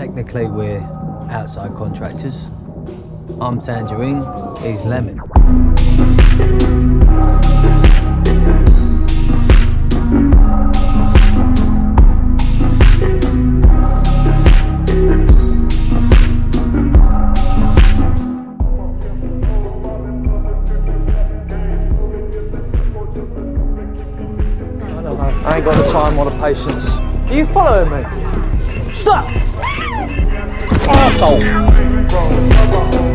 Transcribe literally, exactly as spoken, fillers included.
Technically, we're outside contractors. I'm Tangerine, he's Lemon. I ain't got the time or the patience. Are you following me? Stop! Arsehole!